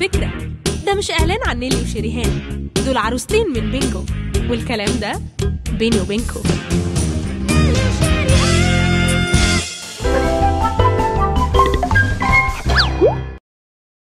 فكرة، ده مش إعلان عن نيلي وشريهان، دول عروستين من بينجو، والكلام ده بيني وبينكو.